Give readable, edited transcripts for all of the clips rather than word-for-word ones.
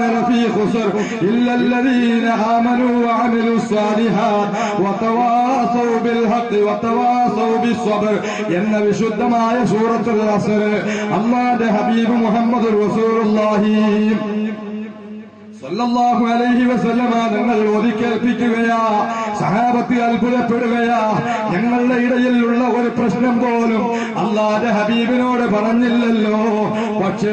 ലഫീ ഖുസ്ർ ഇല്ലല്ലദീന ആമനൂ വഅമിലു സ്സാലിഹാത്ത് വതവാസൗ bill ഹഖ് വതവാസൗ ബിസ്സബ്ർ എന്ന വിശുദ്ധമായ സൂറത്തുൽ അസ്ർ അല്ലാഹുവിന്റെ ഹബീബ് മുഹമ്മദുർ റസൂലുള്ളാഹി സല്ലല്ലാഹു അലൈഹി വസല്ലമ തങ്ങൾ ഓതി കേൾപ്പിക്കുകയാ. സഹാബത്ത് അത്ഭുതപ്പെടുകയാ. ഞങ്ങളുടെ ഇടയിലുള്ള ഒരു പ്രശ്നം പോലും അല്ലാഹുവിന്റെ ഹബീബിനോട് പറഞ്ഞില്ലല്ലോ. പക്ഷേ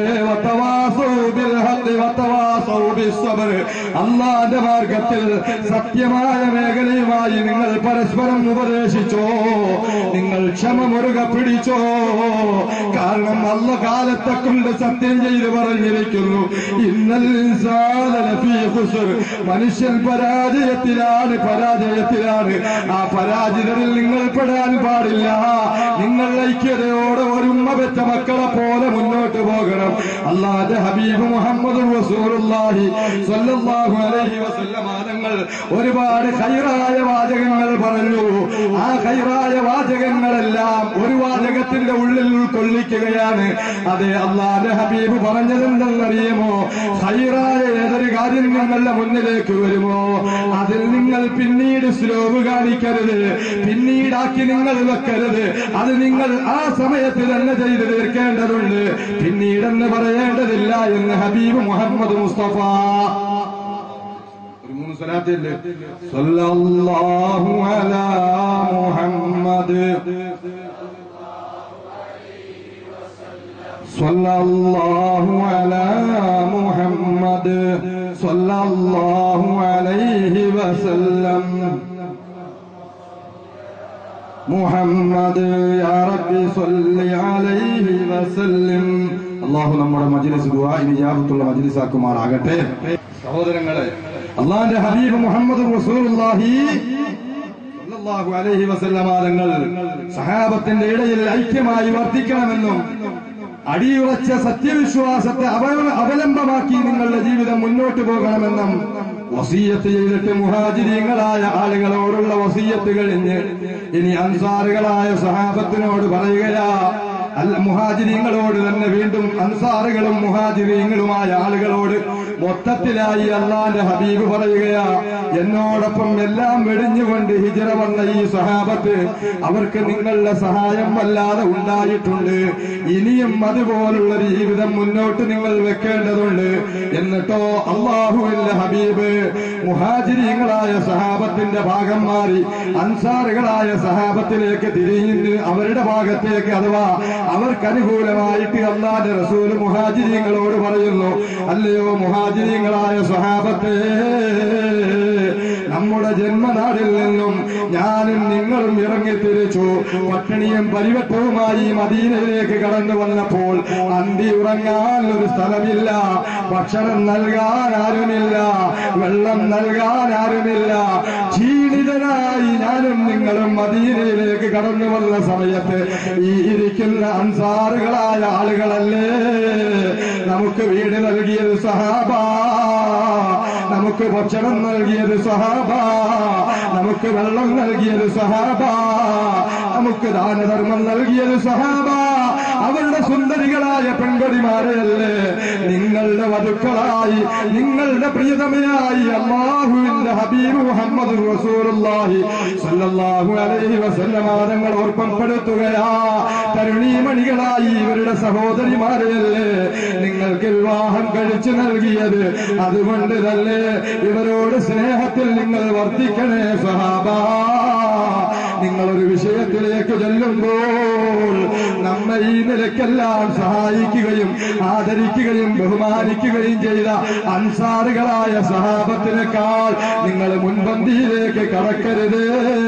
അല്ലാഹുവിന്റെ മാർഗത്തിൽ സത്യമായ മേഖലയുമായി നിങ്ങൾ പരസ്പരം ഉപദേശിച്ചോ, നിങ്ങൾ ക്ഷമ മുറുകെ പിടിച്ചോ. കാരണം അല്ലാഹു കാലത്തെ കൊണ്ട് സത്യം ചെയ്ത് പറഞ്ഞിരിക്കുന്നു, ഇന്നൽ ഇൻസാന ലഫീ ഖുസ്ർ, മനുഷ്യൻ പരാജയത്തിലാണ്. ആ പരാജിതരിൽ നിങ്ങൾ പെടാൻ പാടില്ല. നിങ്ങൾ ഐക്യതയോടെ ഒരു ഉമ്മ പെറ്റ മക്കളെ പോലെ മുന്നോട്ട് പോകണം. അല്ലാഹുവിന്റെ ഹബീബ് മുഹമ്മദ് റസൂലുള്ളാഹി സ്വല്ലല്ലാഹു അലൈഹി വസല്ലമ തങ്ങൾ ഒരുപാട് ഖൈറായ വാചകങ്ങൾ പറഞ്ഞു. ആ ഖൈറായ വാചകങ്ങളെല്ലാം ഒരു വാചകത്തിന്റെ ഉള്ളിൽ ഉൾക്കൊള്ളിക്കുകയാണ്. അതെ, അല്ലാഹുവിന്റെ ഹബീബ് പറഞ്ഞതെന്തെന്നറിയുമോ? ഖൈറായ ഏതൊരു കാര്യം നിങ്ങളുടെ മുന്നിലേക്ക് വരുമോ അതിൽ നിങ്ങൾ പിന്നീട് സ്ലോവ് കാണിക്കരുത്, പിന്നീടാക്കി നിങ്ങൾ വെക്കരുത്. അത് നിങ്ങൾ ആ സമയത്ത് തന്നെ ചെയ്ത് തീർക്കേണ്ടതുണ്ട്, പിന്നീടെന്ന് പറയേണ്ടതില്ല എന്ന് ഹബീബ് മുഹമ്മദ് മുസ്തഫ. ഒരു 3 സ്വലാത്തിന്റെ സല്ലല്ലാഹു അലാ മുഹമ്മദ് സല്ലല്ലാഹു അലാ മുഹമ്മദ് സല്ലല്ലാഹു അലൈഹി വസല്ലം മുഹമ്മദ് യാ റബ്ബി സ്വല്ലി അലൈഹി വസല്ലം. അല്ലാഹു നമ്മുടെ മജ്ലിസ് ദുആഇന് ഇജാബത്തുള്ള മജ്ലിസാക്കുമാറാകട്ടെ. സഹോദരങ്ങളെ, അല്ലാഹുവിന്റെ ഹബീബ് മുഹമ്മദ് റസൂലുള്ളാഹി സ്വല്ലല്ലാഹു അലൈഹി വസല്ലമ തങ്ങൾ സഹാബത്തിന്റെ ഇടയിൽ ഐക്യമായി വർദ്ധിക്കണമെന്നും അടിയുറച്ച സത്യവിശ്വാസത്തെ അവലംബമാക്കി നിങ്ങളുടെ ജീവിതം മുന്നോട്ട് പോകണമെന്നും വസിയ്യത്ത് ചെയ്തിട്ട് മുഹാജിരീങ്ങളായ ആളുകളോടുള്ള വസിയ്യത്ത് കഴിഞ്ഞ് ഇനി അൻസാറുകളായ സഹാബത്തിനോട് പറയുകയാ. മുഹാജിരീങ്ങളോട് തന്നെ വീണ്ടും അൻസാറുകളും മുഹാജിരീങ്ങളുമായ ആളുകളോട് മൊത്തത്തിലായി അല്ലാഹുവിന്റെ ഹബീബ് പറയുകയാ, എന്നോടൊപ്പം എല്ലാം വെടിഞ്ഞുകൊണ്ട് ഹിജ്റ വന്ന ഈ സഹാബത്ത് അവർക്ക് നിങ്ങളുടെ സഹായം വല്ലാതെ ഉണ്ടായിട്ടുണ്ട്. ഇനിയും അതുപോലുള്ള ജീവിതം മുന്നോട്ട് നിങ്ങൾ വെക്കേണ്ടതുണ്ട്. എന്നിട്ടോ അല്ലാഹുവിന്റെ ഹബീബ് മുഹാജിരീങ്ങളായ സഹാബത്തിന്റെ ഭാഗം മാറി അൻസാറുകളായ സഹാബത്തിലേക്ക് തിരിഞ്ഞ് അവരുടെ ഭാഗത്തേക്ക്, അഥവാ അവർക്ക് അനുകൂലമായിട്ട് അല്ലാഹുവിന്റെ റസൂൽ മുഹാജിരീങ്ങളോട് പറയുന്നു, അല്ലയോ മുഹാജിരീങ്ങളായ സഹാബത്തേ, നമ്മുടെ ജന്മനാടിൽ നിന്നും ഞാനും നിങ്ങളും ഇറങ്ങിത്തിരിച്ചു. പട്ടിണിയും പരിവട്ടവുമായി മദീനയിലേക്ക് കടന്നു വന്നപ്പോൾ അന്തി ഉറങ്ങാൻ ഒരു സ്ഥലമില്ല, ഭക്ഷണം നൽകാൻ ആരുമില്ല, വെള്ളം നൽകാൻ ആരുമില്ല. ക്ഷീണിതനായി ഞാനും നിങ്ങളും മദീനയിലേക്ക് കടന്നു വന്ന സമയത്ത് ഈ ഇരിക്കുന്ന അൻസാറുകളായ ആളുകളല്ലേ നമുക്ക് വീട് നൽകിയത് സഹാബ, നമുക്ക് ഭക്ഷണം നൽകിയത് സഹാബ, നമുക്ക് വെള്ളം നൽകിയത് സഹാബ, നമുക്ക് ദാനധർമ്മം നൽകിയത് സഹാബ. അവരുടെ സുന്ദരികളായ പെൺകൊടിമാരെയല്ലേ നിങ്ങളുടെ വധുക്കളായി, നിങ്ങളുടെ പ്രിയതമയായി അല്ലാഹുവിന്റെ ഹബീബ് മുഹമ്മദ് റസൂലുള്ളാഹി സ്വല്ലല്ലാഹു അലൈഹി വസല്ലമ തങ്ങൾ ഓർമ്മപ്പെടുത്തുകയാ. തരുണീമണികളായി ഇവരുടെ സഹോദരിമാരെയല്ലേ നിങ്ങൾക്ക് വിവാഹം കഴിച്ചു നൽകിയത്. അതുകൊണ്ട് തന്നെ ഇവരോട് സ്നേഹത്തിൽ നിങ്ങൾ വർദ്ധിക്കണേ സഹാബ. നിങ്ങളൊരു വിഷയത്തിലേക്ക് ചെല്ലുമ്പോൾ നമ്മെ ഈ നിലയ്ക്കെല്ലാം സഹായിക്കുകയും ആദരിക്കുകയും ബഹുമാനിക്കുകയും ചെയ്ത അൻസാറുകളായ സഹാബത്തിനേക്കാൾ നിങ്ങൾ മുൻപന്തിയിലേക്ക് കടക്കരുത്.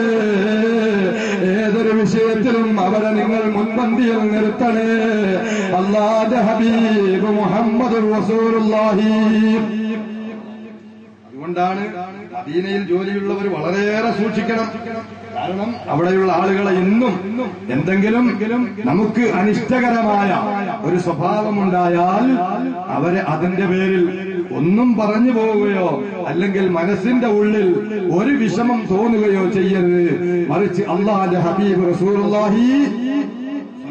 ഏതൊരു വിഷയത്തിലും അവരെ നിങ്ങൾ മുൻപന്തിയിൽ നിർത്തണേ. അല്ലാഹുവിന്റെ ഹബീബ് മുഹമ്മദ് റസൂലുള്ളാഹി. അതുകൊണ്ടാണ് മദീനയിൽ ജോലിയുള്ളവർ വളരെയേറെ സൂക്ഷിക്കണം. കാരണം അവിടെയുള്ള ആളുകളെ എന്നും എന്തെങ്കിലും നമുക്ക് അനിഷ്ടകരമായ ഒരു സ്വഭാവമുണ്ടായാൽ അവരെ അതിന്റെ പേരിൽ ഒന്നും പറഞ്ഞു പോവുകയോ അല്ലെങ്കിൽ മനസ്സിന്റെ ഉള്ളിൽ ഒരു വിഷമം തോന്നുകയോ ചെയ്യരുത്. മറിച്ച് അല്ലാഹുവിന്റെ ഹബീബ് റസൂലുള്ളാഹി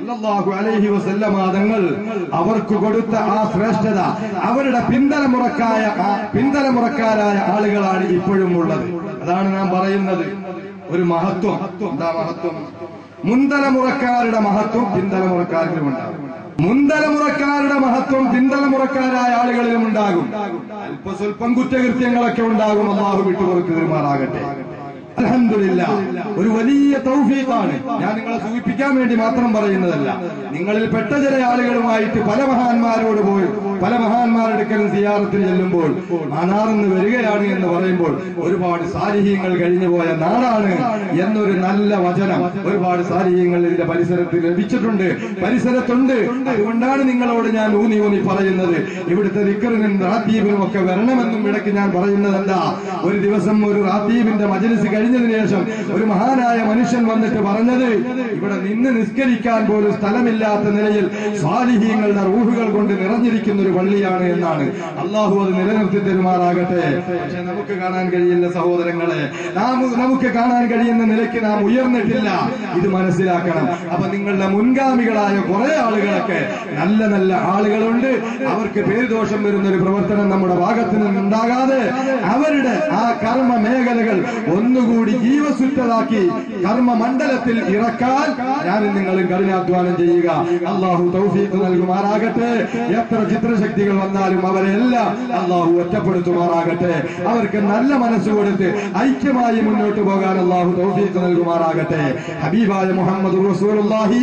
സല്ലല്ലാഹു അലൈഹി വസല്ലമ തങ്ങൾ അവർക്ക് കൊടുത്ത ആ ശ്രേഷ്ഠത അവരുടെ പിന്തലമുറക്കാരായ ആളുകളാണ് ഇപ്പോഴും ഉള്ളത്. അതാണ് നാം പറയുന്നത് ഒരു മഹത്വം. എന്താ മഹത്വം? മുൻതലമുറക്കാരുടെ മഹത്വം പിന്തലമുറക്കാരിലും ഉണ്ടാകും. മുൻതലമുറക്കാരുടെ മഹത്വം പിന്തലമുറക്കാരായ ആളുകളിലും ഉണ്ടാകും. അല്പസ്വല്പം കുറ്റകൃത്യങ്ങളൊക്കെ ഉണ്ടാകും. അല്ലാഹു വിട്ടുപുറത്ത് പെരുമാറാകട്ടെ. അൽഹംദുലില്ലാഹ്, ഒരു വലിയ തൗഫീഖാണ്. ഞാൻ നിങ്ങളെ സൂചിപ്പിക്കാൻ വേണ്ടി മാത്രം പറയുന്നതല്ല. നിങ്ങളിൽ പെട്ട ചില ആളുകളുമായിട്ട് പല മഹാന്മാരോട് പോയി പല മഹാന്മാരെടുക്കലും സിയാറത്തിന് ചെല്ലുമ്പോൾ മനാർന്ന് വരികയാണ് എന്ന് പറയുമ്പോൾ ഒരുപാട് സാലിഹ്യങ്ങൾ കഴിഞ്ഞുപോയ നാടാണ് എന്നൊരു നല്ല വചനം ഒരുപാട് സാലിഹ്യങ്ങൾ ഇതിന്റെ പരിസരത്ത് ലഭിച്ചിട്ടുണ്ട്, പരിസരത്തുണ്ട്. അതുകൊണ്ടാണ് നിങ്ങളോട് ഞാൻ ഊന്നി പറയുന്നത്. ഇവിടുത്തെ ദിക്റിനും റാത്തീബിനും ഒക്കെ വരണമെന്നും ഇടയ്ക്ക് ഞാൻ പറയുന്നതല്ല. ഒരു ദിവസം ഒരു റാത്തീബിന്റെ മജ്‌ലിസ് കഴിഞ്ഞതിന് ശേഷം ഒരു മഹാനായ മനുഷ്യൻ വന്നിട്ട് പറഞ്ഞത്, ഇവിടെ നിന്ന് നിസ്കരിക്കാൻ പോലും സ്ഥലമില്ലാത്ത നിലയിൽ സ്വാലിഹീങ്ങളുടെ റൂഹുകൾ കൊണ്ട് നിറഞ്ഞിരിക്കുന്ന ഒരു പള്ളിയാണ് എന്നാണ്. അള്ളാഹു അത് നിലനിർത്തി തരുമാറാകട്ടെ. പക്ഷെ നമുക്ക് കാണാൻ കഴിയില്ല സഹോദരങ്ങളെ, നമുക്ക് കാണാൻ കഴിയുന്ന നിലയ്ക്ക് നാം ഉയർന്നിട്ടില്ല. ഇത് മനസ്സിലാക്കണം. അപ്പൊ നിങ്ങളുടെ മുൻഗാമികളായ കുറെ ആളുകളൊക്കെ നല്ല നല്ല ആളുകളുണ്ട്. അവർക്ക് പേരുദോഷം വരുന്ന ഒരു പ്രവർത്തനം നമ്മുടെ ഭാഗത്ത് നിന്നുണ്ടാകാതെ അവരുടെ ആ കർമ്മ മേഖലകൾ ഒന്നുകൂടി ജീവസുറ്റതാക്കി കർമ്മമണ്ഡലത്തിൽ ഇറക്കാൻ ഞാനും നിങ്ങളും കഠിനാധ്വാനം ചെയ്യുക. അള്ളാഹു തൗഫീഖ് നൽകുമാറാകട്ടെ. എത്ര ചിത്രശക്തികൾ വന്നാലും അവരെല്ലാം അള്ളാഹു ഒറ്റപ്പെടുത്തുമാറാകട്ടെ. അവർക്ക് നല്ല മനസ്സ് കൊടുത്ത് ഐക്യമായി മുന്നോട്ട് പോകാൻ അള്ളാഹു തൗഫീഖ് നൽകുമാറാകട്ടെ. ഹബീബായ മുഹമ്മദ് റസൂലുള്ളാഹി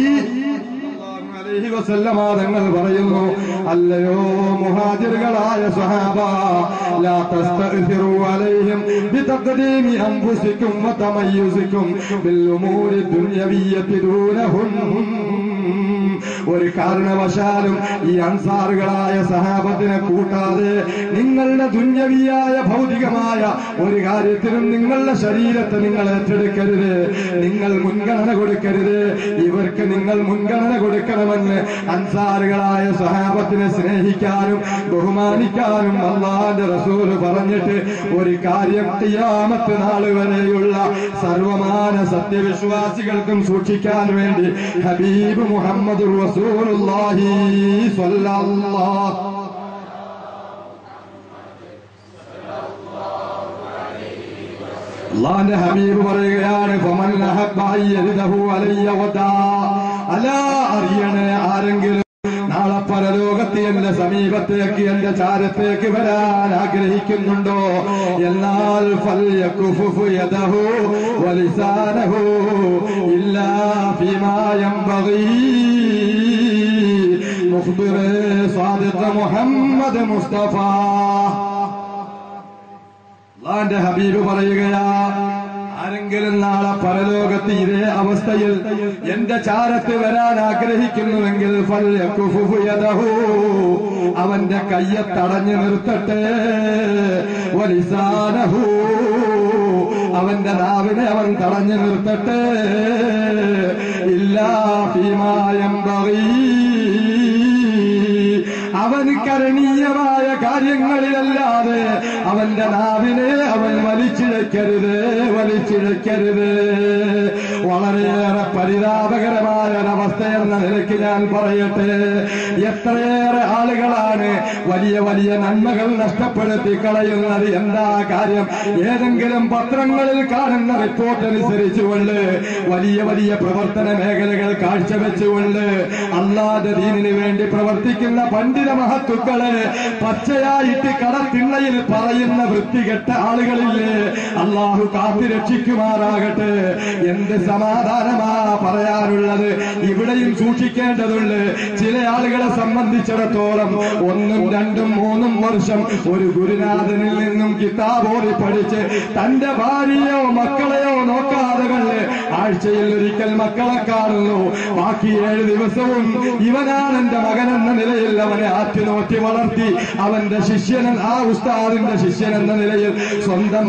തങ്ങൾ പറയുന്നു, അല്ലയോ മുഹാജിറുകളായ സ്വഹാബ, ലാ തസ്തഗ്ഫിറു അലൈഹിം ബിതഖ്ദീമി അൻഫുസികും വതമയ്യുസികും ബിൽ ഉമൂരി ദുനിയവിയ്യതി ദൂനഹും. ഒരു കാരണവശാലും ഈ അൻസാറുകളായ സഹാബത്തിനെ കൂട്ടാതെ നിങ്ങളുടെ ദുന്യവിയായ ഭൗതികമായ ഒരു കാര്യത്തിനും നിങ്ങളുടെ ശരീരത്തെ നിങ്ങൾ ഏറ്റെടുക്കരുത്, നിങ്ങൾ മുൻഗണന കൊടുക്കരുത്. ഇവർക്ക് നിങ്ങൾ മുൻഗണന കൊടുക്കണമെന്ന് അൻസാറുകളായ സഹാബത്തിനെ സ്നേഹിക്കാനും ബഹുമാനിക്കാനും അല്ലാഹുവിന്റെ റസൂൽ പറഞ്ഞിട്ട് ഒരു കാര്യം ഖിയാമത്ത് നാൾ വരെയുള്ള സർവമാന സത്യവിശ്വാസികൾക്കും സൂക്ഷിക്കാൻ വേണ്ടി ഹബീബ് മുഹമ്മദ് റസൂലുള്ളാഹി സ്വല്ലല്ലാഹു അല്ലാഹുവിന്റെ ഹബീബ് പറയുകയാണ്, ഫമൻ അഹബ്ബ യരിദഹു അലയ്യ വദാ. അലാ അറിയണേ, ആരെങ്കിലും നാളെ പരലോകത്ത് എന്റെ സമീപത്തേക്ക് എന്റെ ചാരത്തേക്ക് വരാൻ ആഗ്രഹിക്കുന്നുണ്ടോ, എന്നാൽ ഫൽയകുഫു യദഹു വലിസാനഹു ഇല്ലാ ഫീമാ യംബഗി. മുഖ്ബിർ സാദിഖ് മുഹമ്മദ് മുസ്തഫ അല്ലാഹുവിന്റെ ഹബീബ് പറയുകയാ, ആരെങ്കിലും നാളെ പരലോകത്ത് ഇതേ അവസ്ഥയിൽ എന്റെ ചാരത്ത് വരാൻ ആഗ്രഹിക്കുന്നുവെങ്കിൽ ഫൽയകുഫു യദഹു, അവന്റെ കയ്യെ തടഞ്ഞു നിർത്തട്ടെ, വലിസാനഹു, അവന്റെ നാവിനെ അവൻ തടഞ്ഞു നിർത്തട്ടെ, ഇല്ലാ ഫീമാ യംബഗി, അവന് കരണീയമായ കാര്യങ്ങളിലല്ലാതെ അവന്റെ നാവിനെ അവൻ വലിച്ചിഴക്കരുത്. വളരെയേറെ പരിതാപകരമായ ഒരവസ്ഥ എന്ന നിലയ്ക്ക് ഞാൻ പറയട്ടെ, എത്രയേറെ ആളുകളാണ് വലിയ വലിയ നന്മകൾ നഷ്ടപ്പെടുത്തി കളയുന്നത്. എന്താ കാര്യം? ഏതെങ്കിലും പത്രങ്ങളിൽ കാണുന്ന റിപ്പോർട്ട് അനുസരിച്ചുകൊണ്ട് വലിയ വലിയ പ്രവർത്തന മേഖലകൾ കാഴ്ചവെച്ചുകൊണ്ട് അല്ലാഹുവിന്റെ ദീനിന് വേണ്ടി പ്രവർത്തിക്കുന്ന പണ്ഡിത മഹത്തുക്കളെ പച്ചയായിട്ട് കടത്തിണ്ണയിൽ പറയുന്ന വൃത്തികെട്ട ആളുകളില്ലേ, അള്ളാഹു കാത്തുരക്ഷിക്കുമാറാകട്ടെ. എന്ത് സമാധാനമാ പറയാനുള്ളത്? ഇവിടെയും സൂക്ഷിക്കേണ്ടതുണ്ട്. ചില ആളുകളെ സംബന്ധിച്ചിടത്തോളം 1, 2, 3 വർഷം ഒരു ഗുരുനാഥനിൽ നിന്നും കിതാബോധി പഠിച്ച് തന്റെ ഭാര്യയോ മക്കളെയോ നോക്കാതെ കണ്ട് ആഴ്ചയിൽ ഒരിക്കൽ മക്കളെ കാണുന്നു, ബാക്കി 7 ദിവസവും ഇവനാണ് എന്റെ മകൻ എന്ന നിലയിൽ അവനെ ആറ്റുനോറ്റി വളർത്തി അവന്റെ ശിഷ്യൻ, ആ ഉസ്താദിന്റെ ശിഷ്യൻ എന്ന നിലയിൽ സ്വന്തം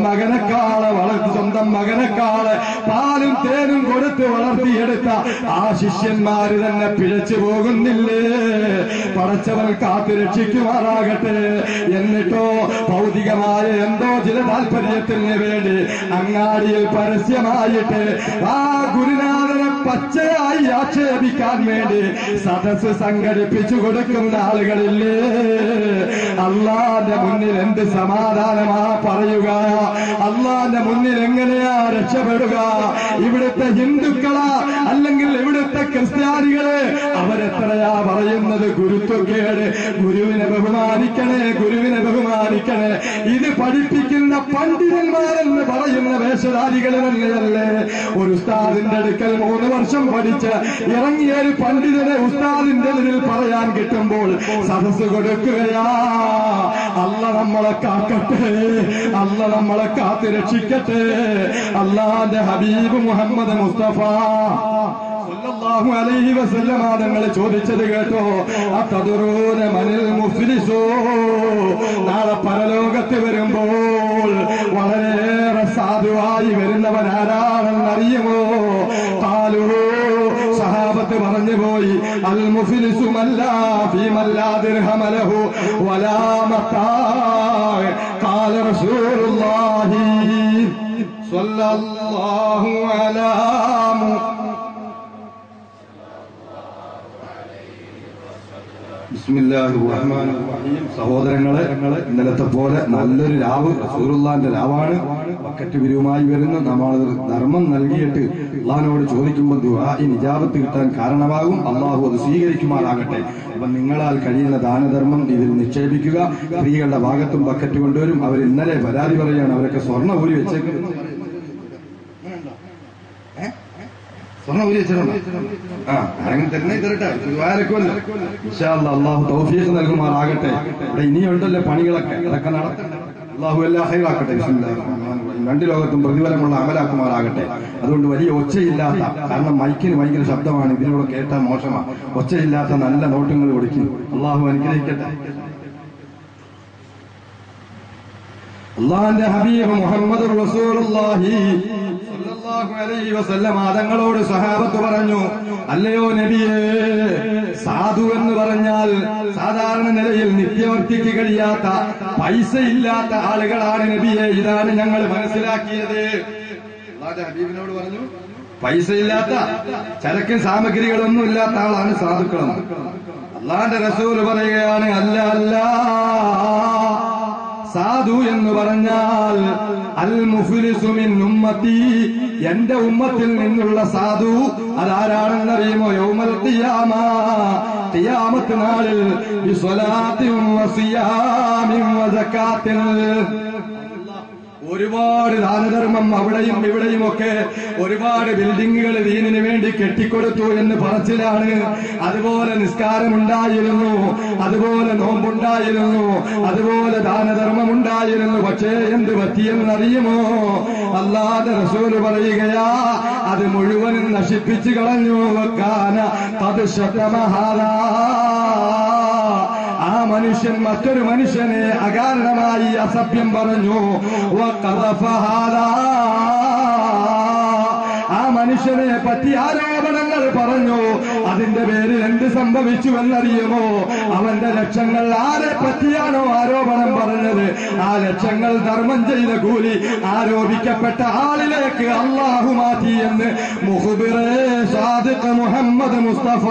മകനെക്കാള് പാലും തേനും കൊടുത്ത് വളർത്തിയെടുത്ത ആ ശിഷ്യന്മാര് തന്നെ പിഴച്ചു പോകുന്നില്ലേ? പടച്ചവൻ കാത്തുരക്ഷിക്കുമാറാകട്ടെ. എന്നിട്ടോ ഭൗതികമായ എന്തോ ചില താല്പര്യത്തിന് വേണ്ടി അങ്ങാടിയിൽ പരസ്യമായിട്ട് ആ ഗുരുനാഥനെ പച്ചയായി ആക്ഷേപിക്കാൻ വേണ്ടി സദസ് സംഘടിപ്പിച്ചു കൊടുക്കുന്ന ആളുകളില്ലേ? അള്ളാന്റെ മുന്നിൽ എന്ത് സമാധാനമാ പറയുക? അള്ളാന്റെ മുന്നിൽ എങ്ങനെയാ രക്ഷപ്പെടുക? ഇവിടുത്തെ ഹിന്ദുക്കളാ അല്ലെങ്കിൽ ഇവിടുത്തെ ക്രിസ്ത്യാനികളെ അവരെത്രയാ പറയുന്നത് ഗുരുത്വക്കേട്, ഗുരുവിനെ ബഹുമാനിക്കണേ, ഗുരുവിനെ ബഹുമാനിക്കണേ. ഇത് പഠിപ്പിക്കുന്ന പണ്ഡിതന്മാരെന്ന് പറയുന്ന വേഷധാരികൾ തന്നെയല്ലേ? ഒരു ഉസ്താദിന്റെ അടുക്കൽ 3 വർഷം പഠിച്ച് ഇറങ്ങിയ ഒരു പണ്ഡിതനെ ഉസ്താദിന്റെ മുന്നിൽ പറയാൻ കിട്ടുമ്പോൾ സദസ് കൊടുക്കുകയാ. അല്ല നമ്മളെ കാക്കട്ടെ, അല്ല നമ്മളെ കാത്തു രക്ഷിക്കട്ടെ. അല്ലാഹുവിന്റെ ഹബീബ് മുഹമ്മദ് മുസ്തഫ സല്ലല്ലാഹു അലൈഹി വസല്ലം തങ്ങൾ ചോദിച്ചത് കേട്ടോ? അതദറൂന മനിൽ മുഫ്ലിസൂ? നാളെ പരലോകത്ത് വരുമ്പോൾ വളരെയേറെ സാധുവായി വരുന്നവൻ ആരാണെന്നറിയുമോ? ഖാലൂ, സഹാബത്ത് പറഞ്ഞു പോയി, അൽ മുഫ്ലിസു മല്ലാ ഫീമല്ലാ ദിർഹമ ലഹു വലാ മതാ. ഖാല റസൂലുള്ളാഹി സ്വല്ലല്ലാഹു അലാ ബിസ്മില്ലാഹിർറഹ്മാനിർറഹീം. സഹോദരങ്ങളെ, ഇന്നലത്തെ പോലെ നല്ലൊരു രാവ് റസൂലുള്ളാഹിന്റെ രാവാണ്. ബക്കറ്റ് പിരിവുമായി വരുന്ന നമ്മൾ ധർമ്മം നൽകിയിട്ട് അള്ളാഹിനോട് ചോദിക്കുമ്പോൾ ദുആഇന് ഇജാബത്ത് കിട്ടാൻ കാരണമാകും. അള്ളാഹു അത് സ്വീകരിക്കുമാറാകട്ടെ. അപ്പൊ നിങ്ങളാൽ കഴിയുന്ന ദാനധർമ്മം ഇതിൽ നിക്ഷേപിക്കുക. സ്ത്രീകളുടെ ഭാഗത്തും ബക്കറ്റ് കൊണ്ടുവരും. അവർ ഇന്നലെ പരാതി പറയുകയാണ്, അവരൊക്കെ സ്വർണ്ണ ഊരി വെച്ചേക്കുന്നത്. സ്വർണ്ണ ഊരി വെച്ചിട്ടുണ്ടോ? ആരെങ്കിലും തരുന്നേ തരട്ടെ. ഇൻഷാ അല്ലാഹ് അള്ളാഹു തൗഫീഖ് നൽകുമാറാകട്ടെ. ഇവിടെ ഇനിയുണ്ടല്ലോ പണികളൊക്കെ, അതൊക്കെ നടത്തണം. അള്ളാഹു എല്ലാം ഹൈറാക്കട്ടെ. രണ്ട് ലോകത്തും പ്രതിഫലമുള്ള അമലാക്കുമാറാകട്ടെ. അതുകൊണ്ട് വലിയ ഒച്ചയില്ലാത്ത, കാരണം മൈക്കിന് ഭയങ്കര ശബ്ദമാണ്, ഇതിലൂടെ കേട്ടാൽ മോശമാണ്. ഒച്ചയില്ലാത്ത നല്ല നോട്ടുകൾ കൊടുക്കും. അള്ളാഹു അനുഗ്രഹിക്കട്ടെ. അള്ളാഹുവിന്റെ ഹബീബ് മുഹമ്മദ് റസൂലുള്ളാഹി സ്വല്ലല്ലാഹു അലൈഹി വസല്ലം തങ്ങളോട് സഹാബത്ത് പറഞ്ഞു, അല്ലയോ നബിയേ, സാധു എന്ന് പറഞ്ഞാൽ സാധാരണ നിലയിൽ നിത്യവർത്തിക്ക് കഴിയാത്ത, പൈസ ഇല്ലാത്ത ആളുകളാണ് നബിയെ. ഇതാണ് ഞങ്ങൾ മനസ്സിലാക്കിയത്. അല്ലാഹുവിന്റെ ഹബീബിനോട് പറഞ്ഞു, പൈസ ഇല്ലാത്ത, ചരക്ക് സാമഗ്രികളൊന്നും ഇല്ലാത്ത ആളാണ് സാധുക്കളെന്ന്. അല്ലാഹുവിന്റെ റസൂൽ പറയുകയാണ്, അല്ല അല്ല, സാധു എന്ന് പറഞ്ഞാൽ അൽ മുഫ്ലിസു മിൻ ഉമ്മത്തി, എന്റെ ഉമ്മത്തിൽ നിന്നുള്ള സാധു അതാരാണെന്നറിയുമോ? യൗമൽ ഖിയാമ, ഖിയാമത്ത് നാളിൽ ബിസ്വലാത്തിൻ വസിയാമിൻ വസകാത്തിൻ. ഒരുപാട് ദാനധർമ്മം അവിടെയും ഇവിടെയുമൊക്കെ ഒരുപാട് ബിൽഡിങ്ങുകൾ ദീനിന് വേണ്ടി കെട്ടിക്കൊടുത്തു എന്ന് പറച്ചിലാണ്. അതുപോലെ നിസ്കാരമുണ്ടായിരുന്നു, അതുപോലെ നോമ്പുണ്ടായിരുന്നു, അതുപോലെ ദാനധർമ്മമുണ്ടായിരുന്നു. പക്ഷേ എന്ത് പറ്റിയെന്നറിയുമോ? അല്ലാഹുവിന്റെ റസൂൽ പറയുകയാ, അത് മുഴുവനും നശിപ്പിച്ചു കളഞ്ഞു. വക്കാന ഖദ് ശതമ ഹാദാ, ആ മനുഷ്യൻ മറ്റൊരു മനുഷ്യനെ അകാരണമായി അസഭ്യം പറഞ്ഞു. ആ മനുഷ്യനെ പറ്റി ആരോപണങ്ങൾ പറഞ്ഞു. അതിന്റെ പേരിൽ എന്ത് സംഭവിച്ചു എന്നറിയുമോ? അവന്റെ ലക്ഷങ്ങൾ ആരെ പറ്റിയാണോ ആരോപണം പറഞ്ഞത്, ആ ലക്ഷങ്ങൾ ധർമ്മം ചെയ്ത കൂലി ആരോപിക്കപ്പെട്ട ആളിലേക്ക് അള്ളാഹു മാറ്റി എന്ന് മുഖ്ബിറേ സാദിഖ് മുഹമ്മദ് മുസ്തഫ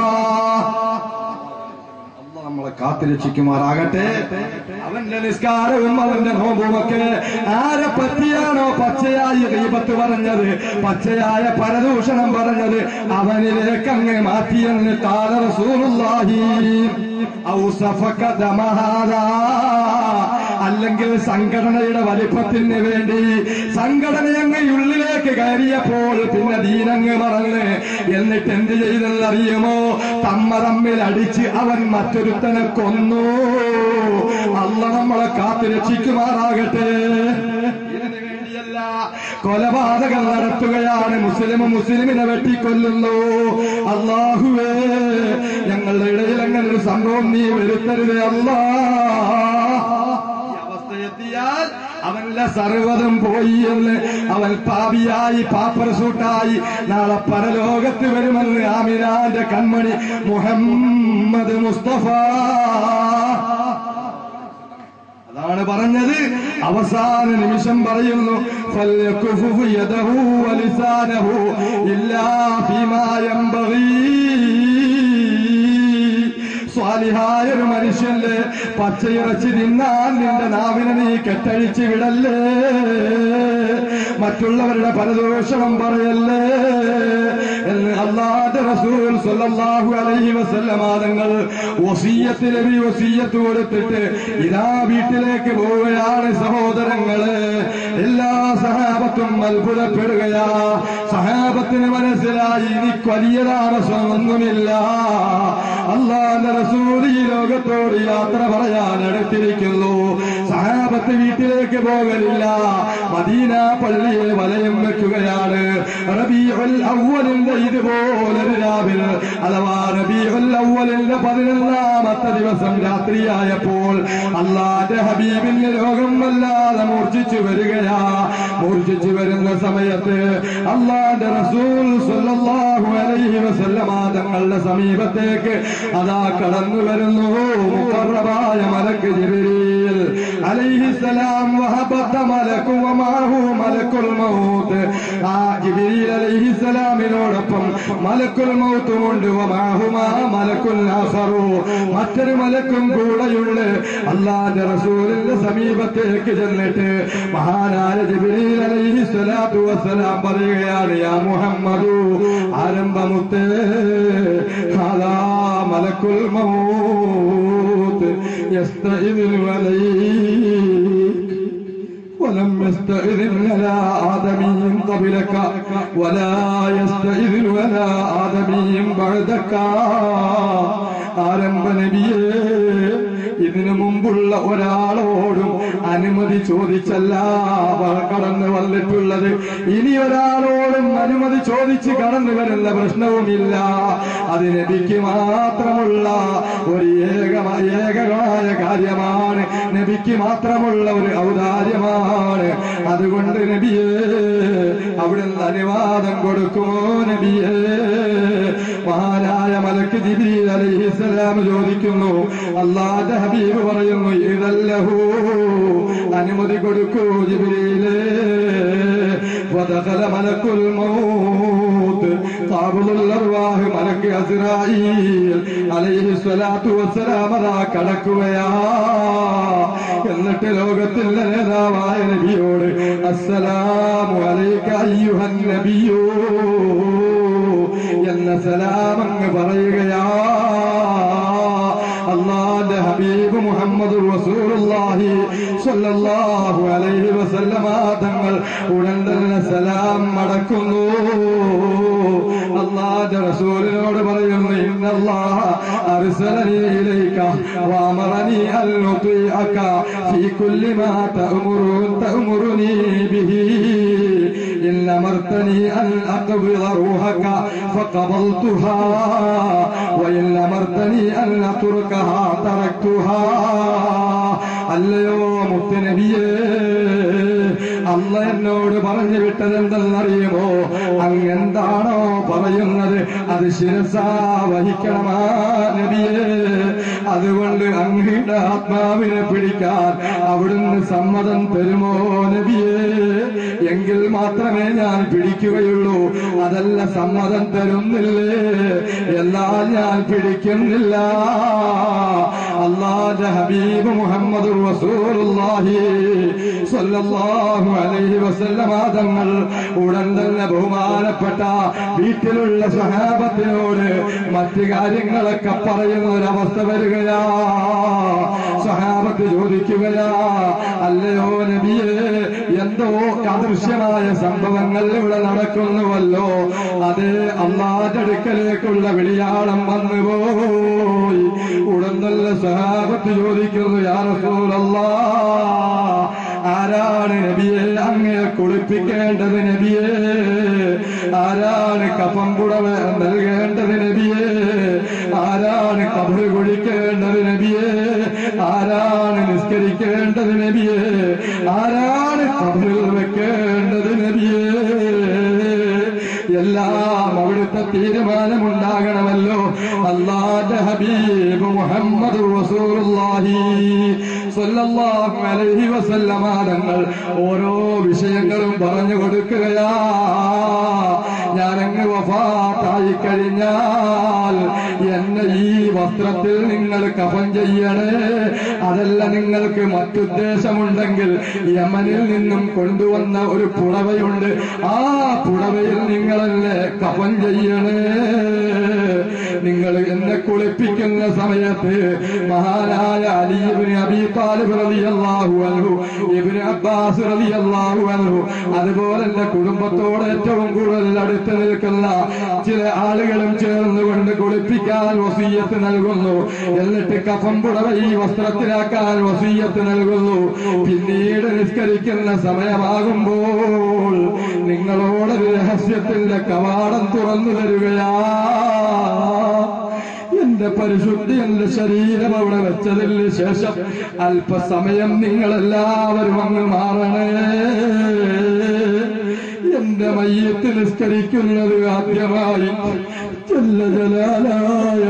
നമ്മളെ കാത്തുരക്ഷിക്കുമാറാകട്ടെ. അവന്റെ നിസ്കാരവും അവന്റെ നോമ്പുമൊക്കെ ആരെ പറ്റിയാണോ പച്ചയായ ഗീബത്ത് പറഞ്ഞത്, പച്ചയായ പരദൂഷണം പറഞ്ഞത്, അവനിലേക്ക് അങ്ങ് മാറ്റിയെന്ന് ഖാല റസൂലുള്ളാഹി. ഔസഫക ദമഹാദാ, അല്ലെങ്കിൽ സംഘടനയുടെ വലിപ്പത്തിന് വേണ്ടി സംഘടനയങ്ങ് ഉള്ളിലേക്ക് കയറിയപ്പോൾ പിന്നെ ദീനങ്ങ് മറന്ന്, എന്നിട്ട് എന്ത് ചെയ്തെന്നറിയുമോ? തമ്മിൽ അടിച്ച് അവൻ മറ്റൊരുത്തനെ കൊന്നു. അല്ലാഹു നമ്മളെ കാത്തു രക്ഷിക്കുമാറാകട്ടെ. ഇതിനു വേണ്ടിയല്ല, കൊലപാതകം നടത്തുകയാണ്. മുസ്ലിമിനെ വെട്ടിക്കൊല്ലുന്നു. അല്ലാഹുവേ, ഞങ്ങളുടെ ഇടയിൽ അങ്ങനെ ഒരു സംഭവം നീ വരുത്തരുതേ അല്ലാഹ്. അവസ്ഥയെത്തിയാൽ അവന്റെ സർവ്വതും പോയി എന്ന്, അവൻ പാപിയായി പാപ്പർസൂട്ടായി നാളെ പരലോകത്ത് വരുമെന്ന് ആമിനാന്റെ കൺമണി മുഹമ്മദ് മുസ്തഫ. അതാണ് പറഞ്ഞത്. അവസാന നിമിഷം പറയുന്നു ഫൽയകുഫു യദഹു വലിസാനഹു ഇല്ലാ ഫീമാ യംബഗി. സ്വാലിഹായ ഒരു മനുഷ്യന്റെ പച്ചയിറച്ചി തിന്നാൻ നിന്റെ നാവിനെ നീ കെട്ടഴിച്ച് വിടല്ലേ, മറ്റുള്ളവരുടെ പരദോഷണം പറയല്ലേ എന്ന് അല്ലാഹുവിന്റെ റസൂൽ സ്വല്ലല്ലാഹു അലൈഹി വസല്ലം തങ്ങൾ വസിയ്യത്ത് കൊടുത്തിട്ട് ഇതാ വീട്ടിലേക്ക് പോവുകയാണ്. സഹോദരങ്ങളെ, എല്ലാ സഹാബത്തും അത്ഭുതപ്പെടുകയാ. സഹാബത്തിന് മനസ്സിലായി എനിക്ക് വലിയ താമസമൊന്നുമില്ല, അല്ലാഹുവിന്റെ റസൂൽ ഈ ലോകത്തോട് യാത്ര പറയാൻ അടുത്തിരിക്കുന്നു. സഹാബത്ത് വീട്ടിലേക്ക് പോകലില്ല, മദീന പള്ളിയെ വലയം വെക്കുകയാണ്. റബീഉൽ അവ്വലിന്റെ ഇതുപോലൊരു രാവിലെ അഥവാ റബീഉൽ അവ്വലിന്റെ 11ാമത്തെ ദിവസം രാത്രിയായപ്പോൾ അല്ലാഹുവിന്റെ ഹബീബിന്റെ ലോകം വല്ലാതെ മൂർച്ഛിച്ചു വരികയാ. മൂർച്ഛിച്ചു വരുന്ന സമയത്ത് അല്ലാഹുവിന്റെ റസൂൽ സ്വല്ലല്ലാഹു അലൈഹി വസല്ലം തങ്ങളുടെ സമീപത്തേക്ക് അതാ കടന്നു വരുന്നു മുഖറബായ മലക്ക് ജിബ്രീൽ അലൈഹിസ്സലാം. വഹബത മലക്കു വമാഹു മലക്കുൽ മൗത്ത്. ആ ജിബ്രീൽ അലൈഹിസ്സലാമിനോടൊപ്പം മലക്കുൽ മൗത്തും ഉണ്ട്. വമാഹുമാ മലക്കുൽ ആഖറു, മറ്റൊരു മലക്കും കൂടെയുണ്ട്. അല്ലാഹുവിന്റെ റസൂലിന്റെ സമീപത്തേക്ക് ചെന്നിട്ട് മഹാനായ ജിബ്രീൽ അലൈഹിസ്സലാത്തു വസ്സലാം പറയുകയാണ്, യാ മുഹമ്മദു, ആരംഭമുത്തേ, ഹാദാ മലക്കുൽ മൗത്ത് യസ്തഇദിനു അലൈക ولم يستئذن على آدمي قبلك ولا يستئذن على آدمي بعدك. ആരംഭ നബിയേ, ഇതിനു മുമ്പുള്ള ഒരാളോടും അനുമതി ചോദിച്ചല്ല കടന്നു വന്നിട്ടുള്ളത്. ഇനി ഒരാളോടും അനുമതി ചോദിച്ച് കടന്നു വരുന്ന പ്രശ്നവുമില്ല. അത് നബിക്ക് മാത്രമുള്ള ഒരു ഏകമായ കാര്യമാണ്, നബിക്ക് മാത്രമുള്ള ഒരു ഔദാര്യമാണ്. അതുകൊണ്ട് നബിയേ, അവിടുന്ന് അനുവാദം കൊടുക്കുമോ നബിയേ? മഹാനായ മലക്ക് ജിബ്രീൽ അലൈഹിസ്സലാം ചോദിക്കുന്നു. അല്ലാഹുവിന്റെ ഹബീബ് പറയുന്നു, ഇദല്ലഹു, അനുമതി കൊടുക്കൂ ജിബ്രീലേ. വദഖല മലക്കുൽ മൗത്ത് ഖാബിലുൽ അർവാഹ് മലക്ക് അസ്റായീൽ അലൈഹിസ്സലാത്തു വസ്സലാം അതാ കടക്കുകയാ. എന്നിട്ട് ലോകത്തിന്റെ നേതാവായ നബിയോട് അസ്സലാമു അലൈക അയ്യുഹൻ നബിയൂ എന്ന സലാമങ്ങ് പറയുകയാ. അല്ലാഹുവിന്റെ ഹബീബ് മുഹമ്മദ് റസൂലുള്ളാഹി സ്വല്ലല്ലാഹു അലൈഹി വസല്ലമ തങ്ങൾ ഉടൻ തന്നെ സലാം മടക്കുന്നു. അല്ലാഹുവിന്റെ റസൂലിനോട് പറയുന്നു, ഇന്നല്ലാഹ അർസലനി ഇലൈക വഅമറനി അൻ ഉതിഅക ഫീ കുല്ലി മാ തഅമുറുനി ബിഹി. إن أمرتني أن أقبض روحك فقبضتها وإن أمرتني أن أتركها تركتها. അല്ലയോ മുത്തുനബിയേ, അല്ല എന്നോട് പറഞ്ഞു വിട്ടതെന്തെന്നറിയുമോ? അങ്ങെന്താണോ പറയുന്നത് അത് ശിരസാ വഹിക്കണമാ നബിയേ. അതുകൊണ്ട് അങ്ങയുടെ ആത്മാവിനെ പിടിക്കാൻ അവിടുന്ന് സമ്മതം തരുമോ നബിയേ? എങ്കിൽ മാത്രമേ ഞാൻ പിടിക്കുകയുള്ളൂ. അതല്ല സമ്മതം തരുന്നില്ലേ എന്നാൽ ഞാൻ പിടിക്കുന്നില്ല. അല്ലാഹുവിന്റെ ഹബീബ് മുഹമ്മദ് റസൂലുള്ളാഹി സ്വല്ലല്ലാഹു അലൈഹി വസല്ലം തങ്ങൾ ഉടൻ തന്നെ ബഹുമാനപ്പെട്ട വീട്ടിലുള്ള സ്വഹാബത്തിനോട് മറ്റു കാര്യങ്ങളൊക്കെ പറയുന്ന ഒരവസ്ഥ വരികയാ. സ്വഹാബത്ത് ചോദിക്കുകയാ, അല്ലയോ നബിയേ, എന്തോ അദൃശ്യമായ സംഭവങ്ങൾ ഇവിടെ നടക്കുന്നുവല്ലോ. അതേ, അല്ലാഹുവിന്റെ അടുക്കലേക്കുള്ള വിളിയാളം വന്നുപോയി. ഉടൻ തന്നെ സ്വഹാബത്ത് ചോദിക്കുന്നു, യാ റസൂലല്ലാഹ്, ആരാണ് നബിയെ അങ്ങയെ കുളിപ്പിക്കേണ്ടത് നബിയെ? ആരാണ് കഫം പുടവ നൽകേണ്ടത് നബിയെ? ആരാണ് കബറ് കുഴിക്കേണ്ടത് നബിയെ? ആരാണ് നിസ്കരിക്കേണ്ടത് നബിയെ? ആരാണ് കബറിൽ വെക്കേണ്ടത് നബിയെ? എല്ലാം അവിടുത്തെ തീരുമാനമുണ്ടാകണമല്ലോ. അല്ലാഹുവിന്റെ ഹബീബ് മുഹമ്മദ് റസൂലുള്ളാഹി സ്വല്ലല്ലാഹു അലൈഹി വസല്ലമ തങ്ങൾ ഓരോ വിഷയങ്ങളും പറഞ്ഞു കൊടുക്കുകയാ. ഞാനങ്ങ് വഫാത്തായി കഴിഞ്ഞാൽ എന്നെ ഈ വസ്ത്രത്തിൽ നിങ്ങൾ കഫൻ ചെയ്യണേ. അതല്ല നിങ്ങൾക്ക് മറ്റുദ്ദേശമുണ്ടെങ്കിൽ യമനിൽ നിന്നും കൊണ്ടുവന്ന ഒരു പുടവയുണ്ട്, ആ പുടവയിൽ നിങ്ങളെന്നെ കഫൻ ചെയ്യണേ. നിങ്ങൾ എന്നെ കുളിപ്പിക്കുന്ന സമയത്ത് മഹാനായ അലി ഇബ്നു അബീ താലിബ് റളിയല്ലാഹു അൻഹു, ഇബ്നു അബ്ബാസ് റളിയല്ലാഹു അൻഹു, അതുപോലെ എന്റെ കുടുംബത്തോട് ഏറ്റവും കൂടുതൽ അടുത്ത് നിൽക്കുന്ന ചില ആളുകളും ചേർന്നുകൊണ്ട് കുളിപ്പിക്കാൻ വസിയ്യത്ത് നൽകുന്നു. എന്നിട്ട് കഫൻ പുടവ ഈ വസ്ത്രത്തിലാക്കാൻ വസിയ്യത്ത് നൽകുന്നു. പിന്നീട് നിസ്കരിക്കുന്ന സമയമാകുമ്പോൾ നിങ്ങളോടൊരു രഹസ്യത്തിന്റെ കവാടം തുറന്നു തരികയാ. എന്റെ പരിശുദ്ധി, എന്റെ ശരീരം അവിടെ വെച്ചതിന് ശേഷം അല്പസമയം നിങ്ങളെല്ലാവരും അങ്ങ് മാറണേ. എന്റെ മയ്യത്ത് നിസ്കരിക്കുന്നത് ആദ്യമായി ജല്ല ജലാലായ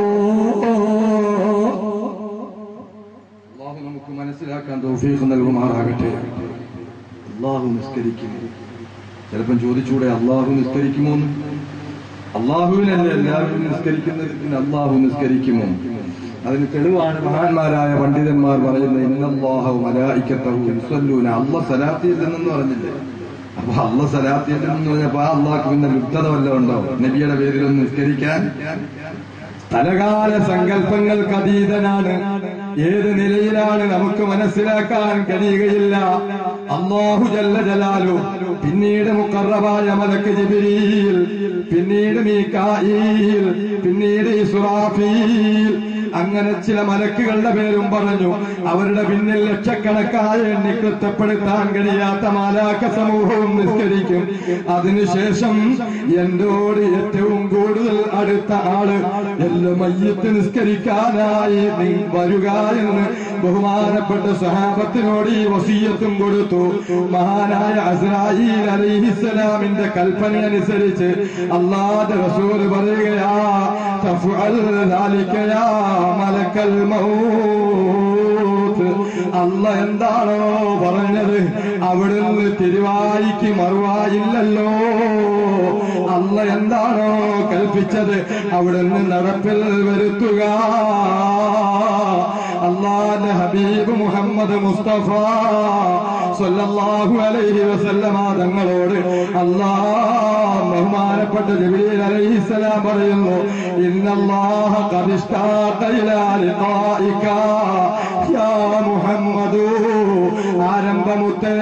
അല്ലാഹു നമുക്ക് മനസ്സിലാക്കാൻ തൗഫീഖ് നൽകുമാറാകട്ടെ. അല്ലാഹു നിസ്കരിക്കുന്നു. ചിലപ്പം ചോദിച്ചൂടെ അല്ലാഹു നിസ്കരിക്കുമോ? അള്ളാഹുവിനല്ലേ എല്ലാവരും നിസ്കരിക്കുന്നത്, പിന്നെ അള്ളാഹു നിസ്കരിക്കുമോ? അതിന് തെളിവാണ് മഹാന്മാരായ പണ്ഡിതന്മാർ പറയുന്നത്, ഇന്നല്ലാഹു മലായികതഹു യുസല്ലൂന. അല്ലാഹ് സലാത്തില്ലെന്ന് പറഞ്ഞില്ലേ? അപ്പൊ അല്ലാഹ് സലാത്തില്ലെന്ന് പറഞ്ഞപ്പോ ആ അള്ളാഹ്ക്ക് പിന്നെ ലുബ്ധത വല്ലതും ഉണ്ടോ നബിയുടെ പേരിലൊന്ന് നിസ്കരിക്കാൻ? തലകാല സങ്കല്പങ്ങൾക്ക് അതീതനാണ്. ഏത് നിലയിലാണ് നമുക്ക് മനസ്സിലാക്കാൻ കഴിയുകയില്ല. അല്ലാഹു ജല്ല ജലാലു, പിന്നീട് മുഖറബായ മലക്ക് ജിബ്രീൽ, പിന്നീട് മീകായിൽ, പിന്നീട് ഇസ്രാഫീൽ, അങ്ങനെ ചില മലക്കുകളുടെ പേരും പറഞ്ഞു. അവരുടെ പിന്നിൽ ലക്ഷക്കണക്കായ എണ്ണി കൃത്യപ്പെടുത്താൻ കഴിയാത്ത മാലാഖ സമൂഹവും നിസ്കരിക്കും. അതിനുശേഷം എന്നോട് ഏറ്റവും കൂടുതൽ അടുത്ത ആള് എല്ലാ മയ്യത്ത് നിസ്കരിക്കാനായി നീ വരിക എന്ന് ബഹുമാനപ്പെട്ട സഹാബത്തിനോട് ഈ വസിയ്യത്തും കൊടുത്തു. മഹാനായ അസ്രായീൽ അലൈഹിസ്സലാമിന്റെ കൽപ്പന അനുസരിച്ച് അല്ലാഹുവിന്റെ റസൂൽ പറയുകയാ, തഫ്അൽ ദാലിക യാ മലക്കൽ മൗത്ത്. അല്ലാഹ് എന്താണോ പറഞ്ഞത് അവിടുന്ന് തിരുവായിക്ക് മറുവായില്ലല്ലോ. അല്ലാഹ് എന്താണോ കൽപ്പിച്ചത് അവിടുന്ന് നടപ്പിൽ വരുത്തുക. അല്ലാഹുവിന്റെ ഹബീബ് മുഹമ്മദ് മുസ്തഫ സല്ലല്ലാഹു അലൈഹി വസല്ലമ തങ്ങളോട് ബഹുമാനപ്പെട്ട ജിബ്രീൽ അലൈഹിസ്സലാം പറയുന്നു, ഇന്നല്ലാഹ ഖദ് ഇഷ്താഖ ഇലാ ലിഖാഇക യാ മുഹമ്മദു. ആരംഭമുത്തേ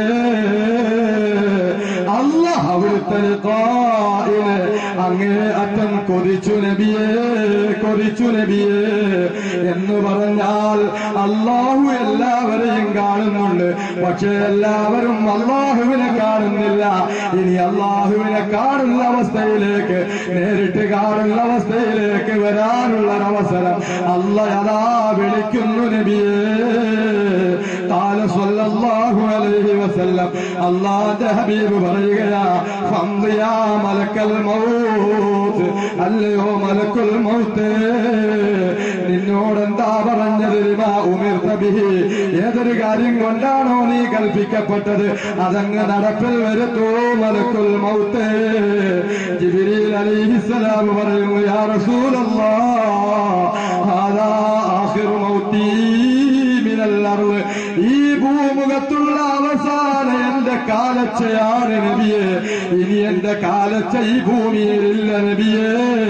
അല്ലാഹ് അവിടുത്തെ ലിഖാഇനെ അങ്ങേ അറ്റം കൊതിച്ചു നബിയേ, കൊതിച്ചു നബിയേ. എന്ന് പറഞ്ഞാൽ അല്ലാഹു എല്ലാവരെയും കാണുന്നുണ്ട്, പക്ഷേ എല്ലാവരും അല്ലാഹുവിനെ കാണുന്നില്ല. ഇനി അല്ലാഹുവിനെ കാണുന്ന അവസ്ഥയിലേക്ക്, നേരിട്ട് കാണുന്ന അവസ്ഥയിലേക്ക് വരാനുള്ളൊരവസരം അല്ലാഹ് അതാ വിളിക്കുന്നു നബിയേ. ഖാല സ്വല്ലല്ലാഹു അലൈഹി വസല്ലം, അല്ലാഹുവിന്റെ ഹബീബ് പറയുകയാ, ഫംദി യാ മലക്കൽ മൗത്ത്. അല്ലയോ മലക്കുൽ മൗത്ത്, നിന്നോടെന്താ പറഞ്ഞത്? ലിമാ ഉമിർത ബിഹി. ഏതൊരു കാര്യം കൊണ്ടാണോ നീ കൽപ്പിക്കപ്പെട്ടത് അതങ്ങ് നടപ്പിൽ വരുത്തൂ മലക്കുൽ മൗത്ത്. ജിബ്രീൽ അലൈഹിസ്സലാം പറയുന്നു, യാ റസൂലല്ലാഹ് ഹാദാ ആഖിറു മൗതി മിനൽ അർള്. ഈ ഭൂമുഖത്തുള്ള അവസാന എന്റെ കാലച്ചയാണ് നബിയെ. ഇനി എന്റെ കാലച്ച ഈ ഭൂമിയിലില്ല നബിയെ.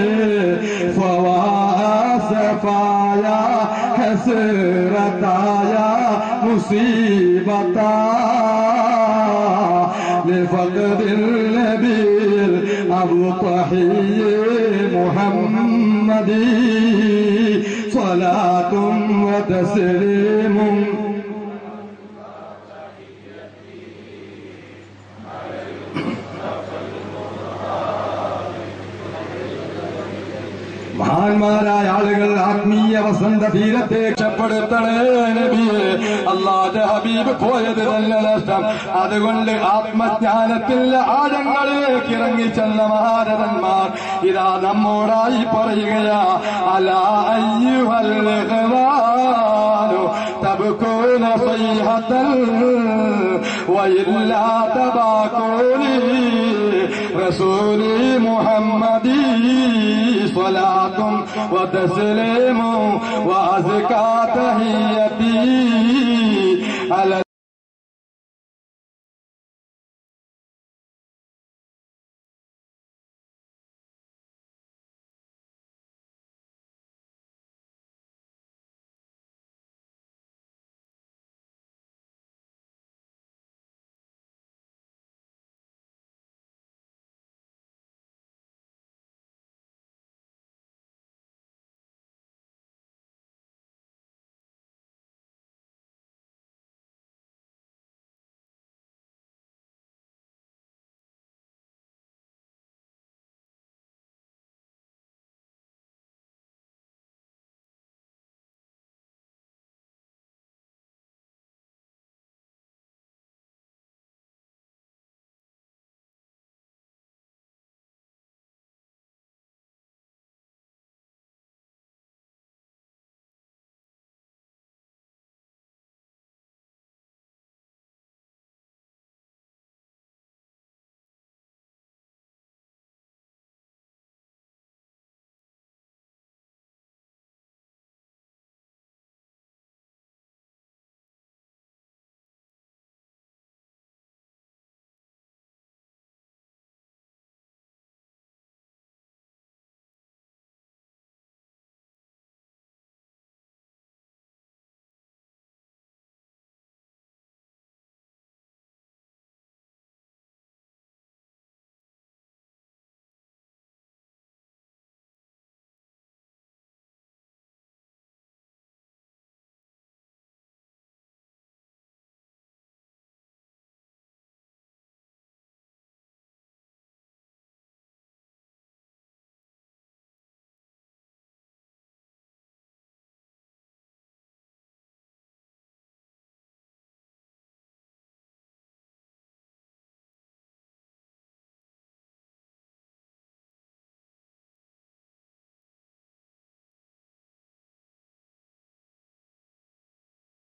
ഫവാസഫായ ഹസ്റതായ മുസീബതാ ലിഫഖദിൽ നബിൽ അബ്തഹി മുഹമ്മദി സ്വലാത്തും വതസ്ലീമും. മഹാൻ മഹാന്മാരായ ആളുകൾ ആത്മീയ വസന്ത തീരത്തെ രക്ഷപ്പെടുത്തണേ നബിയെ. അല്ലാഹുവിന്റെ ഹബീബ് പോയത് തന്നെ നഷ്ടം. അതുകൊണ്ട് ആത്മജ്ഞാനത്തിന്റെ ആഴങ്ങളിലേക്ക് ഇറങ്ങിച്ചെന്ന മഹാരഥന്മാർ ഇതാ നമ്മോടായി പറയുകയാ, അലാ അയ്യുഹൽ ഇഖ്വാനു തബ്കൂന സയ്ഹതൻ വഇല്ലാ തബാകൂനി റസൂലി മുഹമ്മദി സ്വലാത്തും വതസ്ലീമും വഅസ്കാ തഹിയ്യതി അലാ